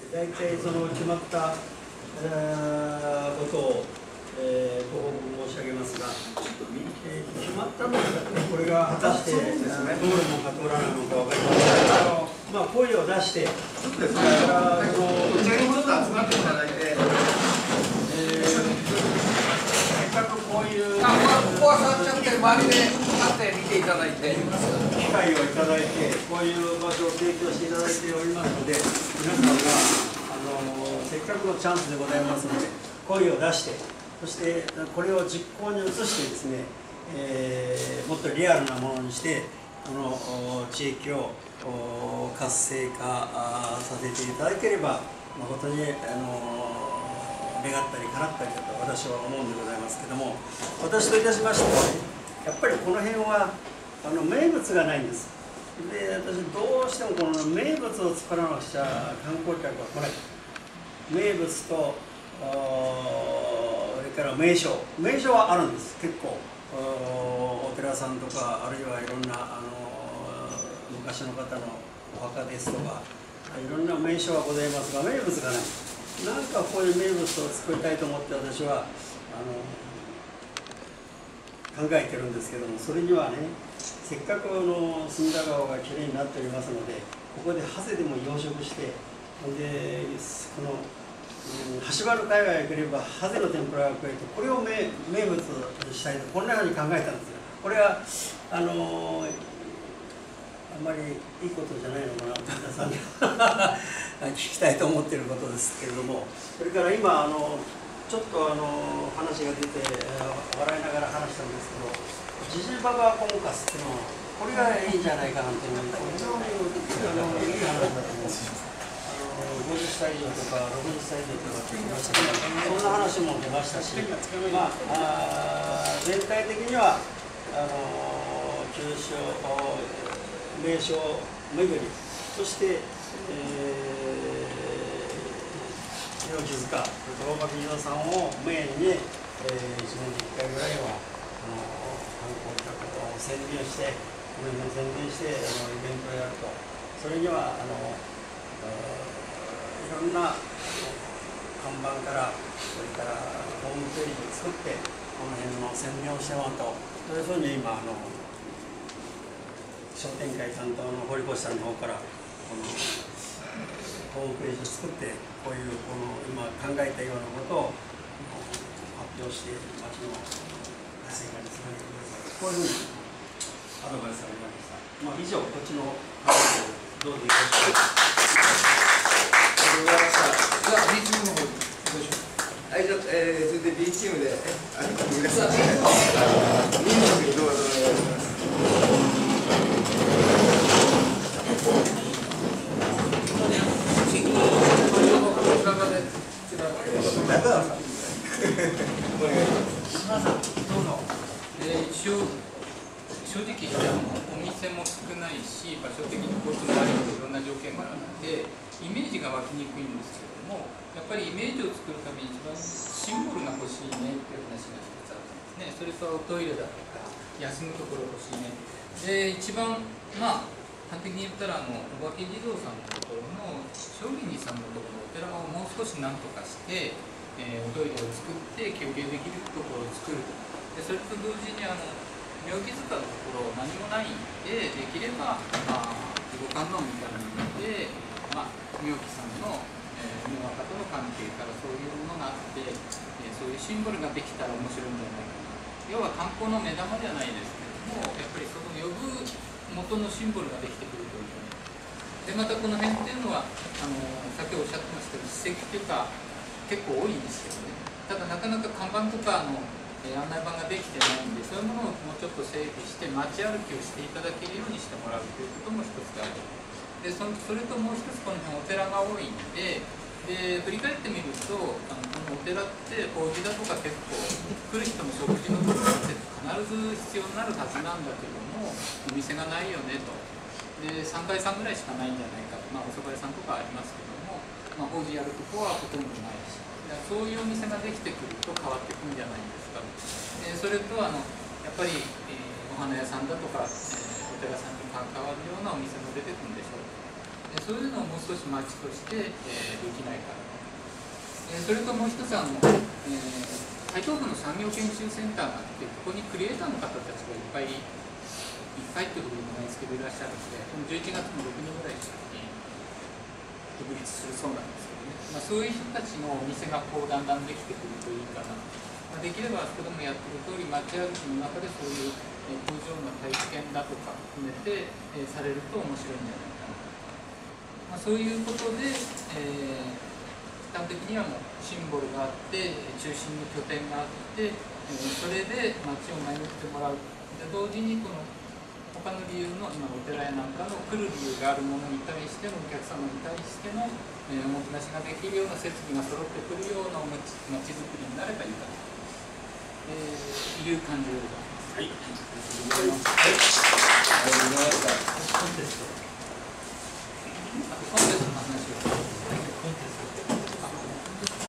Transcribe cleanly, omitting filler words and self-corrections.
大体その決まった、ことを、ご報告申し上げますが、決まったのか、これが果たして通るのか通らないのか分かりませんが、声を出して、それからこちらにもちょっと集まっていただいて、せっかくこういう、ここは触っちゃって、周りで立って見ていただいて、機会をいただいて、こういう場所を提供していただいておりますので、皆さんがせっかくのチャンスでございますので、声を出して、そしてこれを実行に移してですね、もっとリアルなものにして、この地域を活性化させていただければ、誠に願ったり叶ったりだと私は思うんでございますけども、私といたしましては、やっぱりこの辺は名物がないんです。で、私どうしてもこの名物を作らなくちゃ観光客は来ない。名物とそれから名所はあるんです。結構お寺さんとか、あるいはいろんな昔の方のお墓ですとか、いろんな名所はございますが、名物がない。なんかこういう名物を作りたいと思って私は考えてるんですけども、それにはね、せっかく隅田川がきれいになっておりますので、ここでハゼでも養殖して、でこの橋原海岸へ来ればハゼの天ぷらが食えて、これを名物にしたいと、こんなように考えたんですよ。これはあんまりいいことじゃないのかなと皆さんに聞きたいと思っていることですけれども、それから今ちょっと話が出て笑いながら話したんですけど、ジジババコンカスっていうのはこれがいいんじゃないかなというの非常にいい話だと思うんですよ。50歳以上とか60歳以上とかって言いましたけど、そんな話も出ましたし、全体的には旧所名所巡り、そして猪木塚、大場美術さんをメインに、1年に1回ぐらいは観光客を宣伝して、この辺を宣伝してイベントをやると。それにはいろんな看板から、それからホームページを作って、この辺の宣伝をしてもらうと、そういうふうに今商店会担当の堀越さんの方からこのホームページを作って、こういう今考えたようなことを発表して、町の活性化につなげてください。こういうふうにアドバイスがありました。以上、こっちの話をどうぞよろしく。 じゃあ B チームの方にどうしよう。はい、じゃあ、それで B チームで皆さん民族にどうぞお願いします。 一応正直言ってお店も少ないし、場所的に交通もありといろんな条件があって、イメージが湧きにくいんですけれども、やっぱりイメージを作るために一番シンボルが欲しいねっていう話が一つあるんですね。それとトイレだとか休むところ欲しいね。で、一番端的に言ったらお化け地蔵さんのところの聖義さんのところのお寺をもう少し何とかして、おトイレを作って休憩できるところを作ると。でそれと同時に妙義塚のところ何もないんで、できれば自己観音みたいなので、妙義さんの妙和歌との関係からそういうものがあって、そういうシンボルができたら面白いんじゃないかな。要は観光の目玉じゃないですけども、やっぱりその呼ぶ元のシンボルができてくるというかね。でまたこの辺っていうのはさっきおっしゃってましたけど、史跡っていうか結構多いんですけどね。ただなかなか看板とか案内板ができてないんで、そういうものをもうちょっと整備して街歩きをしていただけるようにしてもらうということも一つある。でそれともう一つ、この辺お寺が多いんで、振り返ってみるとこのお寺って法事だとか結構来る人も食事のところって必ず必要になるはずなんだけども、お店がないよねと。で3階さんぐらいしかないんじゃないかと。お蕎麦屋さんとかありますけども、法事やるとこはほとんどないし、そういうお店ができてくると変わってくるんじゃないですか。それとやっぱり、お花屋さんだとか、お寺さんに関わるようなお店も出てくるんでしょう。 そういうのをもう少し街として、できないかな、それともう一つ台東区の産業研修センターがあって、ここにクリエイターの方たちがいっぱいっていうことでもないですけどいらっしゃるので、この11月の6人ぐらいに独立するそうなんですけどね、そういう人たちのお店がこうだんだんできてくるといいかな、できればあそこでもやってる通り街歩きの中でそういう工場の体験だとか含めてされると面白いんじゃないかな、そういうことで、端的にはもうシンボルがあって中心に拠点があって、それで街を巡ってもらうで、同時にこの他の理由の今お寺やなんかの来る理由があるものに対してのお客様に対しての、おもてなしができるような設備が揃ってくるような街づくりになればいいかと、いう感じでございます。はい。ありがとうございました。コンテスト。